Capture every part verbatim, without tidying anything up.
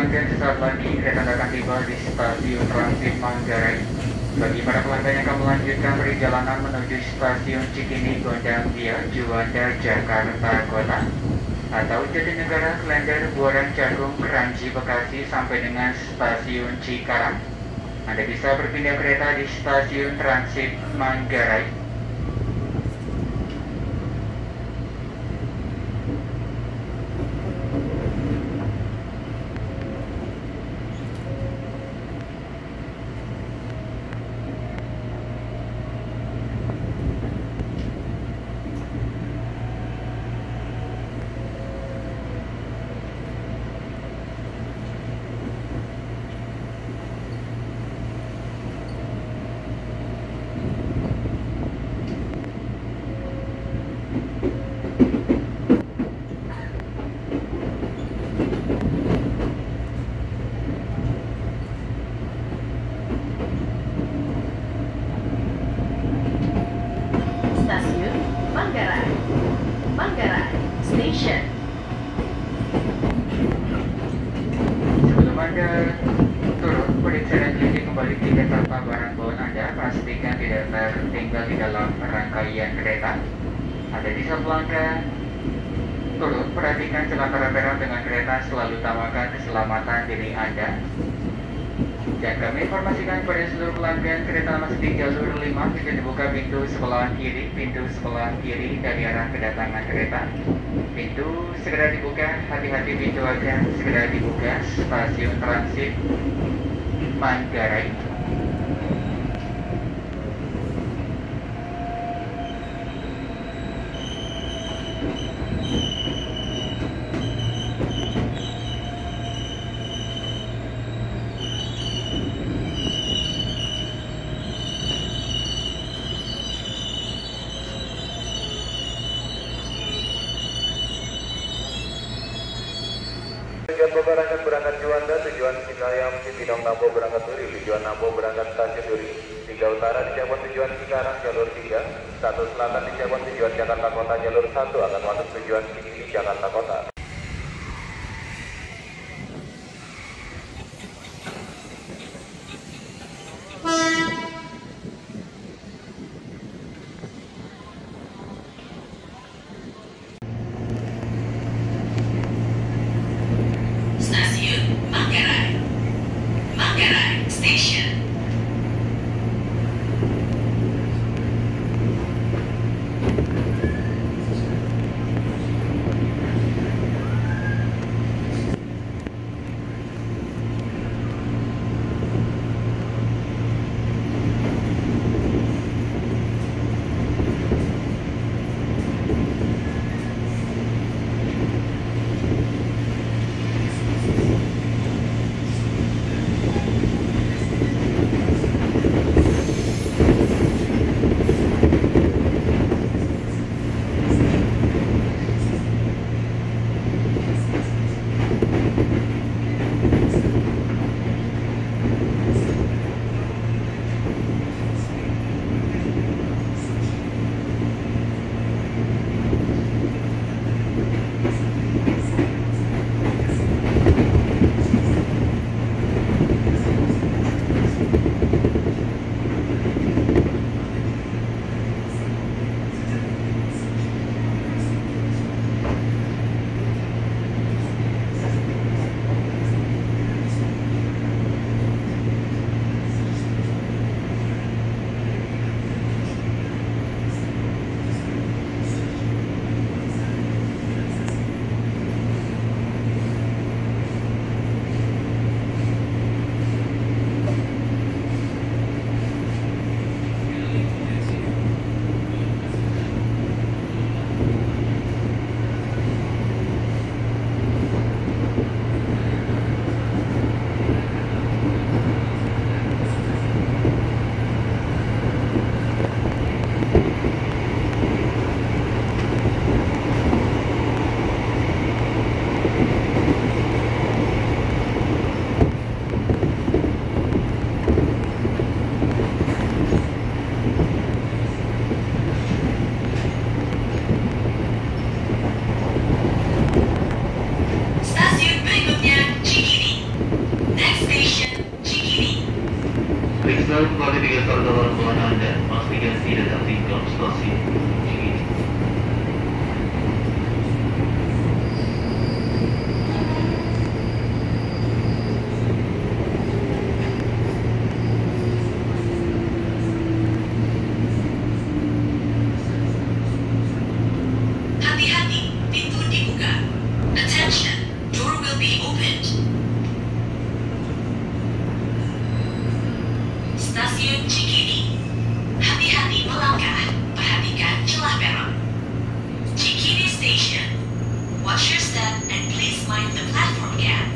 pelanggan, sesaat lagi kereta akan tiba di stasiun transit Manggarai. Bagi para pelanggan yang akan melanjutkan perjalanan menuju stasiun Cikini, Gondang Dia, Juanda, Jakarta Kota, atau Jatinegara, Klender, Buaran, Cakung, Kranji, Bekasi sampai dengan stasiun Cikarang, Anda bisa berpindah kereta di stasiun transit Manggarai. Stasiun Manggarai, Manggarai Station. Sebelum Anda turun, periksa dan cuci kembali tiket serta barang bawaan Anda. Pastikan tidak tertinggal di dalam rangkaian kereta. Anda bisa pelanggan turun, perhatikan celah rem dengan kereta, selalu utamakan keselamatan diri Anda. Dan kami informasikan kepada seluruh pelanggan, kereta masih di jalur lima, bisa dibuka pintu sebelah kiri, pintu sebelah kiri dari arah kedatangan kereta. Pintu segera dibuka, hati-hati pintu aja, segera dibuka. Stasiun transit Manggarai. Tujuan berangkat berangkat Juanda, tujuan Citayam, Cipinang Nambo berangkat Duri, tujuan Nambo berangkat Stasiun Duri, tiga Utara disiapkan tujuan Cikarang jalur tiga, satu Selatan disiapkan tujuan Jakarta Kota jalur satu akan masuk tujuan Cikini Jakarta Kota. Stasiun Manggarai, Manggarai Station. Bisa kembali digeser dalam ruangan Anda, pastikan tidak tertinggal stasiun Cikini. Hati-hati, pintu dibuka. Attention, door will be opened. Stasiun Cikini. Hati-hati melangkah. Perhatikan celah peron. Cikini Station. Watch your step and please mind the platform gap.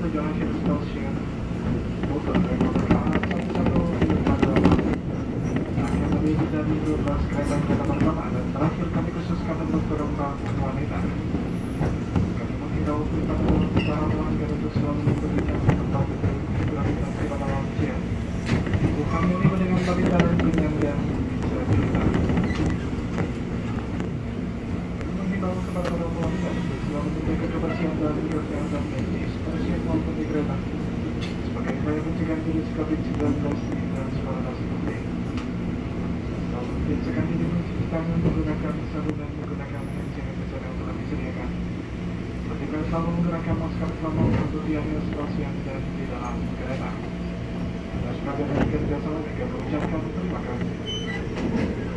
perjalanan shuttle stasiun Bogor dari Makassar satu satu pada nah, yang terdiri dari dua belas kereta kereta pertama dan terakhir kami khususkan untuk penumpang wanita. Kami menghimbau kepada para pelanggan untuk selalu berbincang tentang gravitasi pada manusia. Kami ini dengan balita dan ringan dan cerita. Menghimbau kepada para pelanggan untuk selalu menjaga kebersihan dan kesehatan medis pada siap maupun di kereta sebagai upaya pencegahan virus covid sembilan belas dan sebarang penting. Selalu biasakan diri mencuci tangan menggunakan sabun dan menggunakan hand sanitizer yang telah disediakan. Pastikan selalu menggunakan masker selama untuk di area stasiun dan di dalam kereta. Sebagai kerjasama, kami mengucapkan terima kasih.